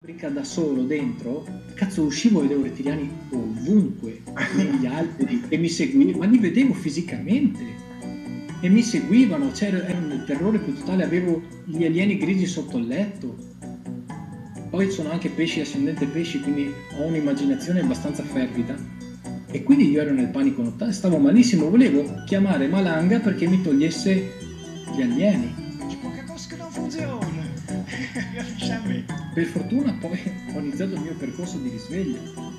fabbrica da solo dentro, cazzo uscivo e vedevo rettiliani ovunque, negli alberi, e mi seguivano, ma li vedevo fisicamente, e mi seguivano, era un terrore più totale, avevo gli alieni grigi sotto il letto. Poi sono anche pesci, ascendente pesci, quindi ho un'immaginazione abbastanza fervida. E quindi io ero nel panico totale, stavo malissimo, volevo chiamare Malanga perché mi togliesse gli alieni. Ich brauche etwas genau Funktion. Ja, ich habe. Per fortuna poi ho iniziato il mio percorso di risveglio.